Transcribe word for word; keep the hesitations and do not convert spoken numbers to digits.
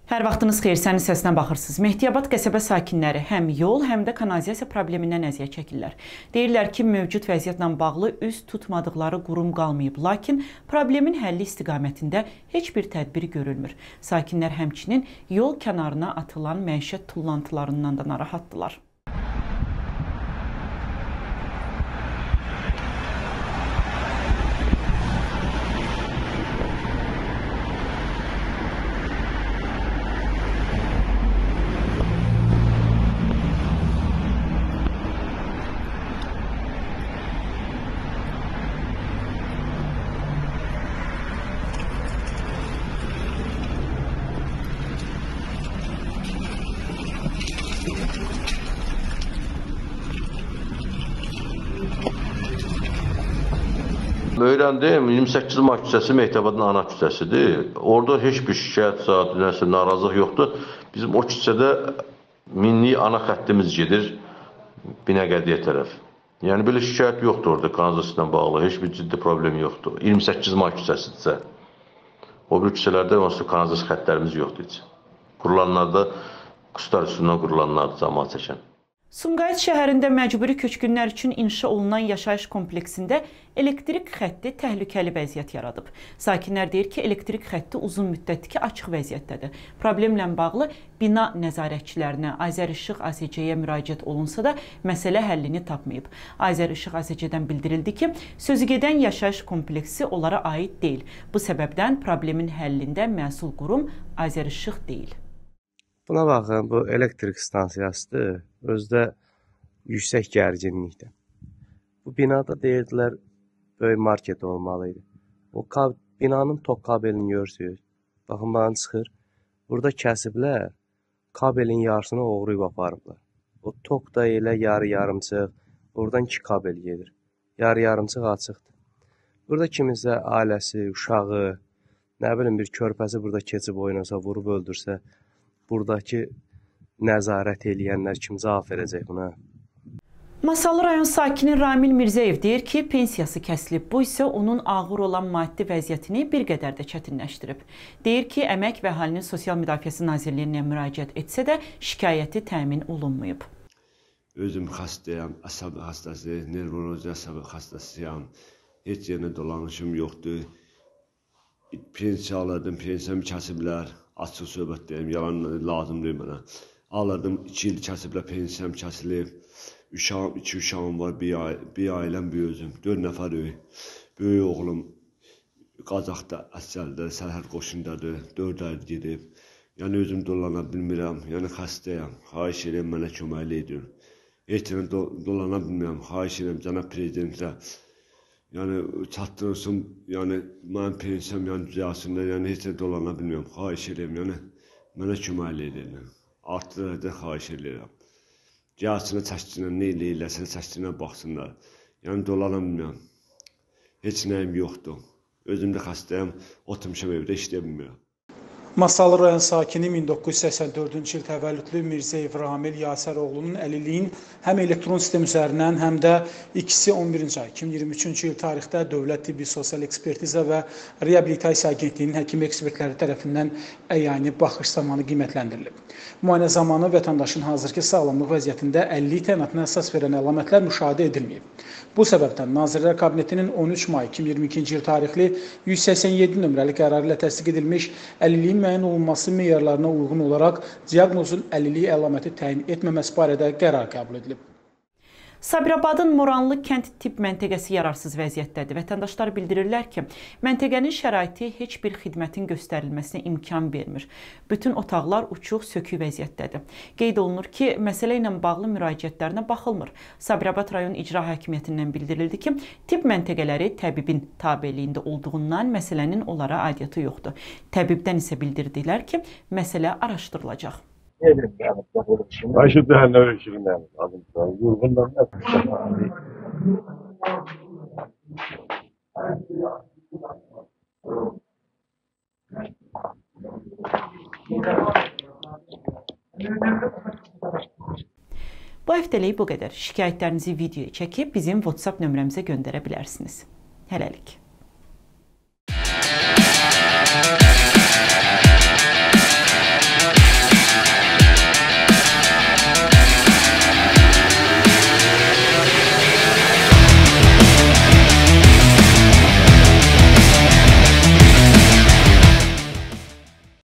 Hər vaxtınız xeyir, sənin səsinə baxırsınız. Mehdiyabad qəsəbə sakinləri həm yol, həm də kanalizasiya problemindən əziyyət çəkirlər. Deyirlər ki, mövcud vəziyyətlə bağlı üz tutmadıqları qurum qalmayıb, lakin problemin həlli istiqamətində heç bir tədbir görülmür. Sakinlər həmçinin yol kənarına atılan məişət tullantılarından da narahatdırlar. Öyrəndim, iyirmi səkkiz may küçəsi Mehdiyabadın ana küçəsidir. Orada heç bir şikayət saat, nəsə, narazılıq yoxdur. Bizim o küçədə minlik ana xəttimiz gedir Binəqədiyə tərəf. Yəni, belə şikayət yoxdur orada kanalizasiya ilə bağlı, heç bir ciddi problem yoxdur. iyirmi səkkiz may küçəsidirsə. O bir küçələrdə onsuz kanalizasiya xəttlərimiz yoxdur heç. Qurulanlarda, qustar üstündən qurulanlardır cəmaət çəkən. Sumqayıt şəhərində məcburi köçkünlər üçün inşa olunan yaşayış kompleksində elektrik xətti təhlükəli vəziyyət yaradıb. Sakinlər deyir ki, elektrik xətti uzun müddətdir ki, açıq vəziyyətdədir. Problemlə bağlı bina nəzarətçilərinə, Azərişıq A S C-yə müraciət olunsa da məsələ həllini tapmayıb. Azərişıq A S C-dən bildirildi ki, sözügedən yaşayış kompleksi onlara aid deyil. Bu səbəbdən problemin həllində məsul qurum Azərişıq deyil. Buna baxın, bu elektrik stansiyasıdır, özdə yüksək gərginlikdə. Bu binada deyirdilər, böyük market olmalıydı. O binanın tok kabelini görürsünüz. Baxın, bana çıxır. Burada kəsiblər, kabelin yarısını oğruyub aparıblar. O tok da elə yarı-yarımçıq, oradan iki kabel gedir. Yarı-yarımçıq açıqdır. Burada kiminsə ailəsi, uşağı, nə bilim bir körpəsi burada keçib oynasa, vurub öldürsə, buradakı nəzarət eləyənlər kim cavab verəcək buna? Masallı rayon sakini Ramil Mirzəyev deyir ki, pensiyası kəsilib. Bu isə onun ağır olan maddi vəziyyətini bir qədər də çətinləşdirib. Deyir ki, Əmək və Əhalinin Sosial Müdafiəsi Nazirliyinə müraciət etsə də şikayəti təmin olunmayıb. Özüm xəstəyəm, əsəb xəstəsi, nevroloji əsəb xəstəsiyəm. Heç yerinə dolanışım yoxdur. Pensiya alırdım, pensiyamı kəsiblər. Açıq söhbət deyim, yalan lazım deyim mənə. Alırdım, iki il kəsiblər, pensiyam kəsilib. Uşağım, iki uşağım var, bir, ay, bir ailəm, bir özüm. Dörd nəfər böyük. Böyük oğlum Qazaxda, Əsgərdə, Sərhəd qoşundadır. Dörd ay gedib. Yəni özüm dolana bilmirəm, yəni xəstəyəm. Xahiş edirəm, mənə köməkli edin. Heç yerə do dolana bilmirəm, xahiş edirəm, cənab prezidentə. Yəni çatdırsın, yəni mənim pensiyam yəni düzəlsin, yəni heç də dolana bilmirəm, xahiş edirəm, yəni mənə köməkli edirlər. Artıq dərəcədə xahiş edirəm. Gəlsinə, çəşkinə, nə eləyirlərsə, çəşkinə baxsınlar. Yəni dolana bilmirəm. Heç nəyim yoxdur. Özüm də xəstəyəm, oturmuşam evdə işləyə bilmirəm. Masallı rayon sakini min doqquz yüz səksən dördüncü il təvəllüdlü Mirzəyev Ramil Yasəroğlunun əlilliyin həm elektron sistem üzərindən, həm də ikisi on birinci ay iki min iyirmi üçüncü il tarixdə Dövlət Tibbi Sosial Ekspertiza və Reabilitasiya Agentliyinin həkim ekspertləri tərəfindən əyani baxış zamanı qiymətləndirilib. Müayinə zamanı vətəndaşın hazırki sağlamlıq vəziyyətində əlillik təyinatına əsas verən əlamətlər müşahidə edilməyib. Bu səbəbdən Nazirlər Kabinetinin on üç may iki min iyirmi ikinci il tarixli yüz səksən yeddi nömrəli qərarı ilə təsdiq edilmiş əlilliyin müəyyən olunması meyarlarına uyğun olaraq diaqnozun əlilliyi əlaməti təyin etməməsi barədə qərar qəbul edilib. Sabirabadın Moranlı kənd tibb məntəqəsi yararsız vəziyyətdədir. Vətəndaşlar bildirirlər ki, məntəqənin şəraiti heç bir xidmətin göstərilməsinə imkan vermir. Bütün otaqlar uçuq, sökük vəziyyətdədir. Qeyd olunur ki, məsələ ilə bağlı müraciətlərinə baxılmır. Sabirabad rayon icra hakimiyyətindən bildirildi ki, tibb məntəqələri təbibin tabeliyində olduğundan məsələnin onlara aidiyyatı yoxdur. Təbibdən isə bildirdilər ki, məsələ araşdırılacaq. Başı dəhənlər ökülündən alıntılar, yorğundan da Bu həftəlik bu qədər. Şikayətlərinizi videoya çəkib bizim WhatsApp nömrəmizə göndərə bilərsiniz. Hələlik.